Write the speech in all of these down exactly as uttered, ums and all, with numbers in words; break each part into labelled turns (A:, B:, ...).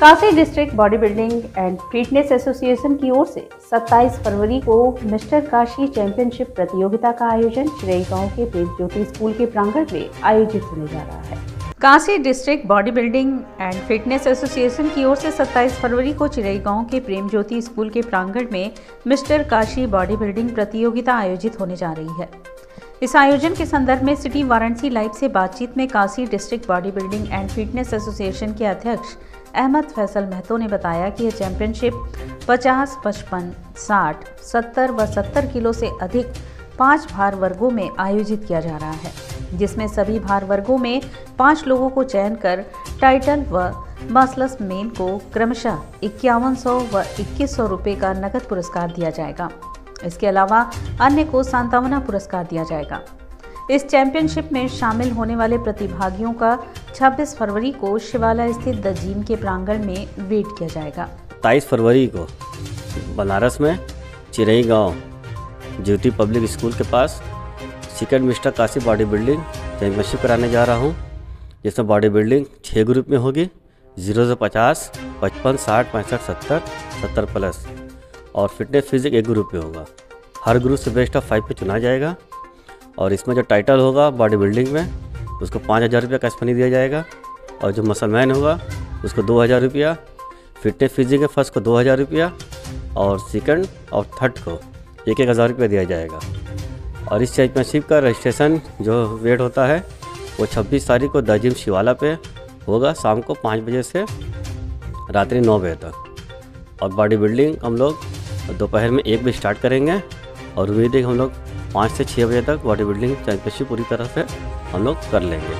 A: Kashi district body building and fitness association की ओर से सत्ताईस फरवरी को मिस्टर काशी चैंपियनशिप प्रतियोगिता का आयोजन चिरई गांव के प्रेम ज्योति स्कूल के प्रांगण में आयोजित होने जा रहा है। Kashi district body building and fitness association की ओर से सत्ताईस फरवरी को चिरई गांव के प्रेम ज्योति स्कूल के प्रांगण में मिस्टर काशी बॉडी बिल्डिंग प्रतियोगिता आयोजित होने जा रही है। इस आयोजन के संदर्भ में सिटी वाराणसी लाइव से बातचीत में Kashi district body building and fitness association के अध्यक्ष अहमद फैसल महतो ने बताया कि यह चैंपियनशिप पचास, पचपन, साठ, सत्तर व सत्तर किलो से अधिक पांच भार वर्गों में आयोजित किया जा रहा है, जिसमें सभी भार वर्गों में पांच लोगों को चयन कर टाइटल व मसलस मेन को क्रमशः इक्यावन सौ व इक्कीस सौ रुपये का नकद पुरस्कार दिया जाएगा। इसके अलावा अन्य को सांत्वना पुरस्कार दिया जाएगा। इस चैंपियनशिप में शामिल होने वाले प्रतिभागियों का छब्बीस फरवरी को शिवालय स्थित द जिम के प्रांगण में वेट किया जाएगा।
B: सत्ताईस फरवरी को बनारस में चिरई गांव ज्योति पब्लिक स्कूल के पास second mister Kashi body building championship कराने जा रहा हूं, जिसमें बॉडी बिल्डिंग छः ग्रुप में होगी, जीरो से पचास, पचपन, साठ, पैंसठ, सत्तर, सत्तर प्लस, और फिटनेस फिजिक एक ग्रुप में होगा। हर ग्रुप से बेस्ट ऑफ फाइव पे चुना जाएगा और इसमें जो टाइटल होगा बॉडी बिल्डिंग में उसको पाँच हज़ार रुपया कैश मनी दिया जाएगा, और जो मसलमैन होगा उसको दो हज़ार रुपया, फिटनेस फिजिक के फर्स्ट को दो हज़ार रुपया और सेकंड और थर्ड को एक एक हज़ार रुपया दिया जाएगा। और इस चैंपियनशिप का रजिस्ट्रेशन जो वेट होता है वो छब्बीस तारीख को द जिम शिवाला पे होगा, शाम को पाँच बजे से रात्रि नौ बजे तक। और बॉडी बिल्डिंग हम लोग दोपहर में एक बजे स्टार्ट करेंगे और उम्मीद है कि हम लोग पाँच से छः बजे तक बॉडी बिल्डिंग चैंपियनशिप पूरी तरह से हम लोग कर लेंगे।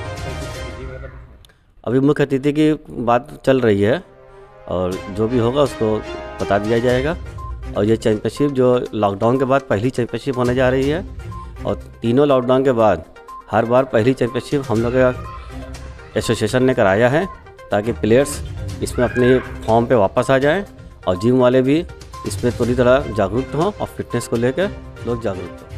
B: अभी मुख्य अतिथि की बात चल रही है और जो भी होगा उसको बता दिया जाएगा। और ये चैंपियनशिप जो लॉकडाउन के बाद पहली चैंपियनशिप होने जा रही है, और तीनों लॉकडाउन के बाद हर बार पहली चैंपियनशिप हम लोग का एसोसिएशन ने कराया है, ताकि प्लेयर्स इसमें अपने फॉर्म पे वापस आ जाएं और जिम वाले भी इसमें पूरी तरह जागरूक हों और फिटनेस को लेकर लोग जागरूक हों।